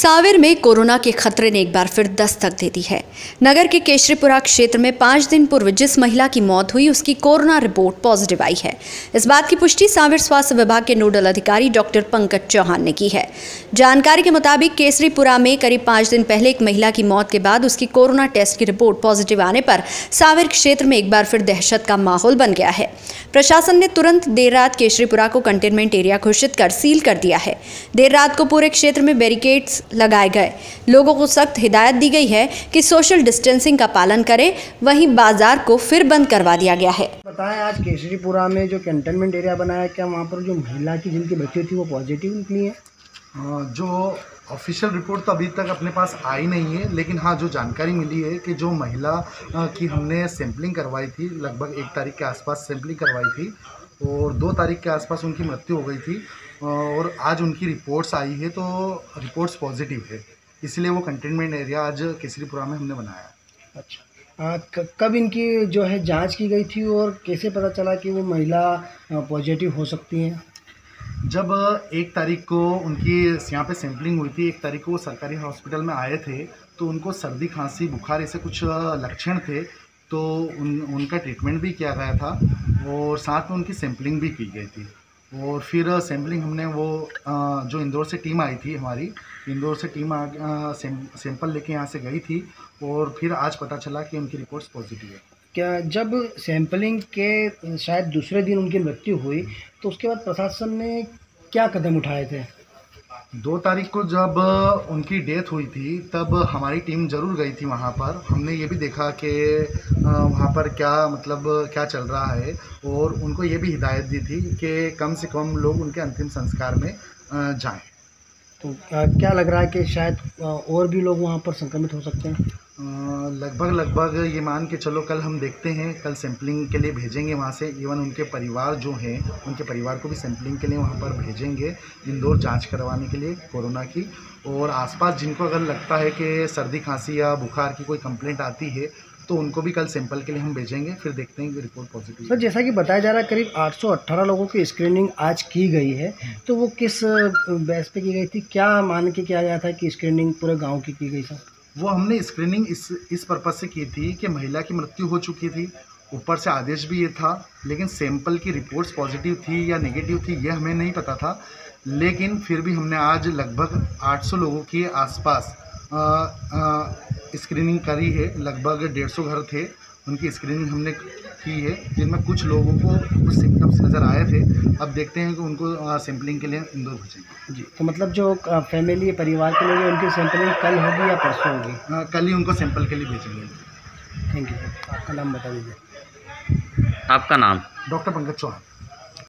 सावेर में कोरोना के खतरे ने एक बार फिर दस्तक दे दी है। नगर के केशरीपुरा क्षेत्र में 5 दिन पूर्व जिस महिला की मौत हुई उसकी कोरोना रिपोर्ट पॉजिटिव आई है। इस बात की पुष्टि सावेर स्वास्थ्य विभाग के नोडल अधिकारी डॉक्टर पंकज चौहान ने की है। जानकारी के मुताबिक केशरीपुरा में करीब 5 दिन पहले एक महिला की मौत के बाद उसकी कोरोना टेस्ट की रिपोर्ट पॉजिटिव आने पर सावेर क्षेत्र में एक बार फिर दहशत का माहौल बन गया है। प्रशासन ने तुरंत देर रात केशरीपुरा को कंटेनमेंट एरिया घोषित कर सील कर दिया है। देर रात को पूरे क्षेत्र में बैरिकेड्स लगाए गए। लोगों को सख्त हिदायत दी गई है कि सोशल डिस्टेंसिंग का पालन करें। वहीं बाजार को फिर बंद करवा दिया गया है। बताएं, आज केशरीपुरा में जो कंटेनमेंट एरिया बनाया, क्या वहाँ पर जो महिला की जिनकी बच्ची थी वो पॉजिटिव निकली है? जो ऑफिशियल रिपोर्ट तो अभी तक अपने पास आई नहीं है, लेकिन हाँ जो जानकारी मिली है कि जो महिला की हमने सैंपलिंग करवाई थी, लगभग 1 तारीख के आसपास सैंपलिंग करवाई थी और 2 तारीख के आसपास उनकी मृत्यु हो गई थी और आज उनकी रिपोर्ट्स आई है तो रिपोर्ट्स पॉजिटिव है, इसलिए वो कंटेनमेंट एरिया आज केसरीपुरा में हमने बनाया। अच्छा, कब इनकी जो है जांच की गई थी और कैसे पता चला कि वो महिला पॉजिटिव हो सकती हैं? जब 1 तारीख को उनकी यहाँ पे सैंपलिंग हुई थी, 1 तारीख को वो सरकारी हॉस्पिटल में आए थे तो उनको सर्दी खांसी बुखार ऐसे कुछ लक्षण थे तो उनका ट्रीटमेंट भी किया गया था और साथ में उनकी सैंपलिंग भी की गई थी। और फिर सैंपलिंग हमने वो जो इंदौर से टीम आई थी, हमारी इंदौर से टीम सैंपल लेके यहाँ से गई थी और फिर आज पता चला कि उनकी रिपोर्ट्स पॉजिटिव है। क्या जब सैंपलिंग के शायद दूसरे दिन उनकी मृत्यु हुई तो उसके बाद प्रशासन ने क्या कदम उठाए थे? 2 तारीख को जब उनकी डेथ हुई थी तब हमारी टीम ज़रूर गई थी वहाँ पर। हमने ये भी देखा कि वहाँ पर क्या चल रहा है और उनको ये भी हिदायत दी थी कि कम से कम लोग उनके अंतिम संस्कार में जाएं। तो क्या लग रहा है कि शायद और भी लोग वहाँ पर संक्रमित हो सकते हैं? लगभग ये मान के चलो, कल हम देखते हैं, कल सैंपलिंग के लिए भेजेंगे वहाँ से। इवन उनके परिवार जो हैं उनके परिवार को भी सैंपलिंग के लिए वहाँ पर भेजेंगे इंदौर जांच करवाने के लिए कोरोना की। और आसपास जिनको अगर लगता है कि सर्दी खांसी या बुखार की कोई कंप्लेंट आती है तो उनको भी कल सैंपल के लिए हम भेजेंगे, फिर देखते हैं कि रिपोर्ट पॉजिटिव। सर, जैसा कि बताया जा रहा है करीब 818 लोगों की स्क्रीनिंग आज की गई है, तो वो किस बेस पे की गई थी? क्या मान के किया गया था कि स्क्रीनिंग पूरे गाँव की गई सर? वो हमने स्क्रीनिंग इस पर्पज़ से की थी कि महिला की मृत्यु हो चुकी थी, ऊपर से आदेश भी ये था, लेकिन सैंपल की रिपोर्ट्स पॉजिटिव थी या नेगेटिव थी ये हमें नहीं पता था। लेकिन फिर भी हमने आज लगभग 800 लोगों के आसपास स्क्रीनिंग करी है। लगभग 150 घर थे, उनकी स्क्रीनिंग हमने की है, जिनमें कुछ लोगों को कुछ सिम्टम्स नज़र आए थे। अब देखते हैं कि उनको सैंपलिंग के लिए इंदौर भेजेंगे। जी, तो मतलब जो फैमिली परिवार के लोग उनकी सैंपलिंग कल होगी या परसों होगी? कल ही उनको सैंपल के लिए भेजेंगे। Thank you. आपका नाम बता दीजिए। आपका नाम? डॉक्टर पंकज चौहान।